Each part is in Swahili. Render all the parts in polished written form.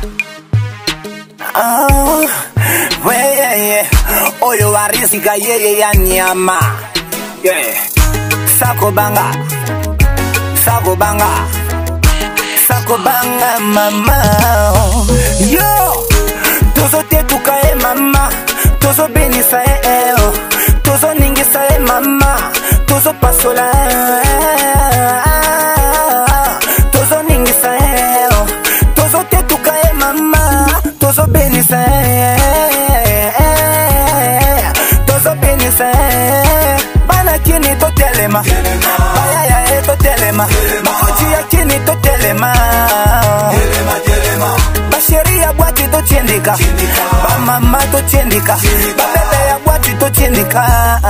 Oyo warisika yeye ya nyama. Sako banga, sako banga, sako banga mama. Yo, tozo tetuka mama, tozo benisa tozo ningisa mama, tozo pasola, tozo ningisa tozo tetuka mama, tozo benisa tozo benisa. Bana kini to telema, baya ya to telema, mafuji ya kini to telema, basheria bwati to chendika, ba mama to chendika, ba bebe ya bwati to chendika.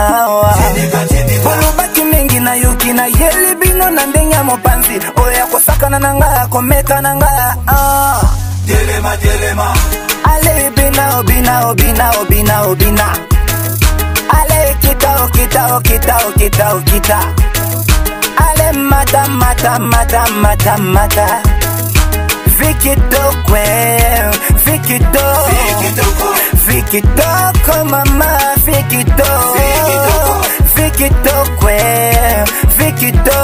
Bolubaki mingi na yuki na yeli bino na ndenya mopanzi, oya kosakana nanga komeka nanga. Telema telema, ale bina obina obina obina obina. Ale kita kita kita kita kita. Ale mata mata mata mata mata. Vikito kwe, Vikito, Vikito mama, Vikito, Vikito kwe, Vikito,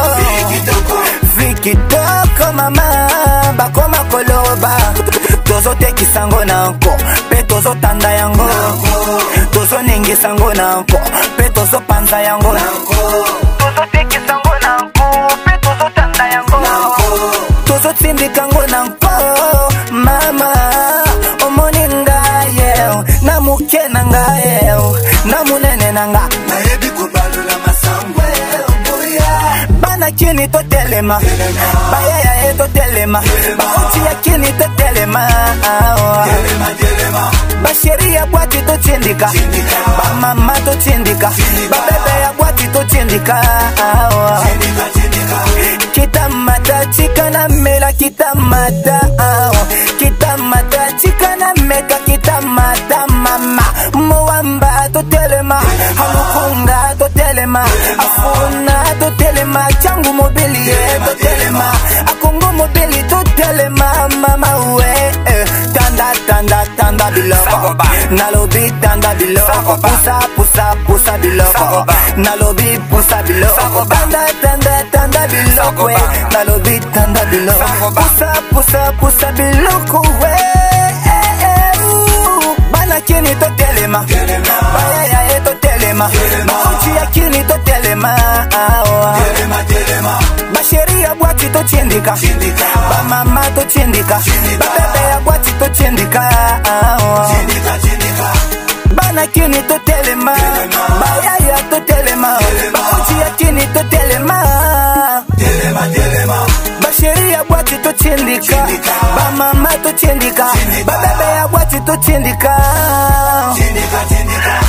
Vikito mama, bakoma koloba. Tozo teki sango nanko, pe tozo tanda yango. Tozo nengi sango nanko, pe tozo panza yango. Tozo teki sango nanko, pe tozo tanda yango. Tozo tindi kango nanko, mama. Omoni ngaye, namuke nangaye, namunene nanga. naebi kubalula masangwe, Bana kini to telema, baya to telema, bakuti ya kini to telema. telema telema, Basheria bwati to chendika, ba mama to chendika, ba bebe ya bwati to chendika. chendika chendika, Kita mata chika na mela kita mata, kita mata chika na meka kita mata mama. Mwamba to telema, halukunga to telema, afuna to telema, changu mobili to telema, akongo mobili to telema mama we. Tanda tanda tanda biloko, nalobi tanda biloko, pusa pusa pusa biloko, nalobi pusa biloko, tanda tanda tanda biloko, nalobi tanda biloko, pusa pusa pusa biloko we. Bana kini to telema, baya ya to telema, mafuji ya kini to telema. telema telema, Basheria bwati to chendika, ba mama to chendika, ba bebe ya bwati to chendika. chendika chendika, Bana kini to telema, baya ya to telema, mafuji ya kini to telema. telema telema, Basheria bwati to chendika, ba mama to chendika, ba bebe ya bwati to chendika. chendika chendika.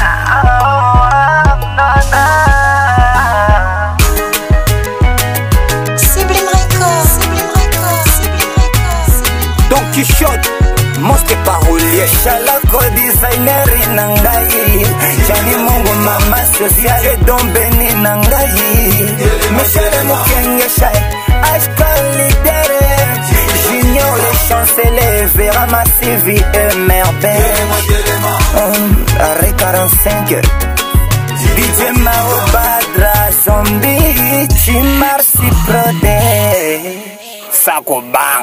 Sublime Records, Sublime Records, Sublime Records, Sublime Records. Don Quixote, mosque parolier, Shalako designer nangai, Chani Mungu mama sociale don beni nangai, Michel Mukenge Shai, Ashkan lidere, Junior les chanceliers, Vera Massivi et Merveille, Arrêt 45, DJ Mao Badra Zombie, Chimarsi Prode, Sako Bang.